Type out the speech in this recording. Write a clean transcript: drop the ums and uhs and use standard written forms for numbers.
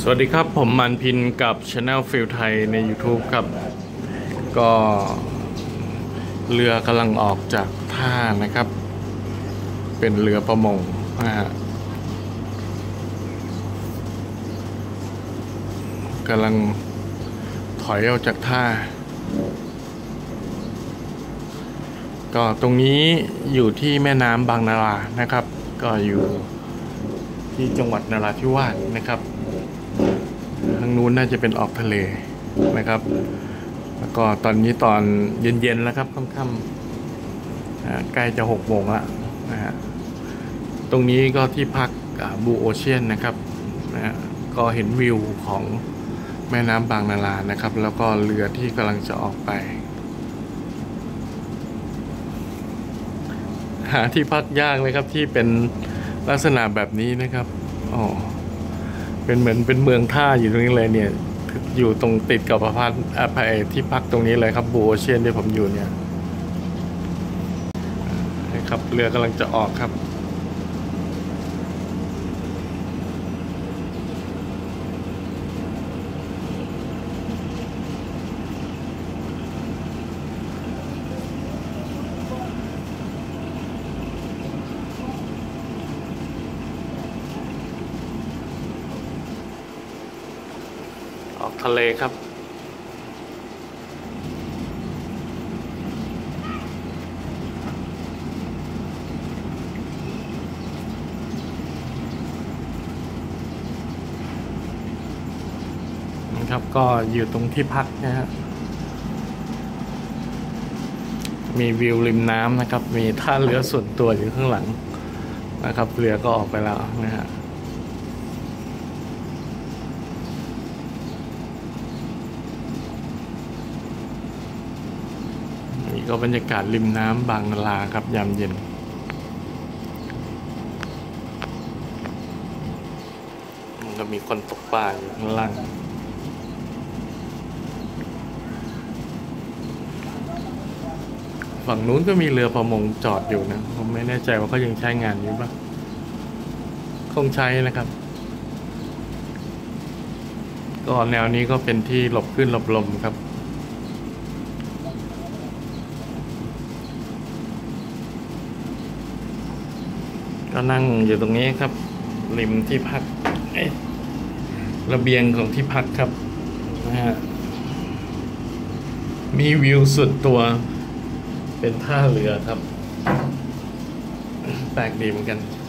สวัสดีครับผมมันพินกับ Channel ฟิลไทยใน YouTube ครับก็เรือกำลังออกจากท่านะครับเป็นเรือประมงนะฮะกำลังถอยออกจากท่าก็ตรงนี้อยู่ที่แม่น้ำบางนารานะครับก็อยู่ที่จังหวัดนราธิวาสนะครับทางนู้นน่าจะเป็นออกทะเลนะครับแล้วก็ตอนนี้ตอนเย็นๆแล้วครับค่ำๆใกล้จะ6 โมงแล้วนะฮะตรงนี้ก็ที่พักบูโอเชียนนะครับนะก็เห็นวิวของแม่น้ำบางนารานะครับแล้วก็เรือที่กำลังจะออกไปหาที่พักยากเลยครับที่เป็นลักษณะแบบนี้นะครับอ๋อเป็นเหมือนเป็นเมืองท่าอยู่ตรงนี้เลยเนี่ยอยู่ตรงติดกับอพาร์ตที่พักตรงนี้เลยครับบูโอเชียนที่ผมอยู่เนี่ยนะครับเรือกำลังจะออกครับออกทะเลครับนะครับก็อยู่ตรงที่พักนะฮะมีวิวริมน้ำนะครับมีท่าเรือส่วนตัวอยู่ข้างหลังนะครับเรือก็ออกไปแล้วนะฮะนี่ก็บรรยากาศริมน้ำบางนาราครับยามเย็นมันก็มีคนตกปลาอยู่ข้างล่างฝั่งนู้นก็มีเรือประมงจอดอยู่นะผมไม่แน่ใจว่าเขายังใช้งานอยู่ปะคงใช้นะครับก็แนวนี้ก็เป็นที่หลบขึ้นหลบลมครับก็นั่งอยู่ตรงนี้ครับริมที่พักระเบียงของที่พักครับนะฮะมีวิวสุดตัวเป็นท่าเรือครับแปลกดีเหมือนกัน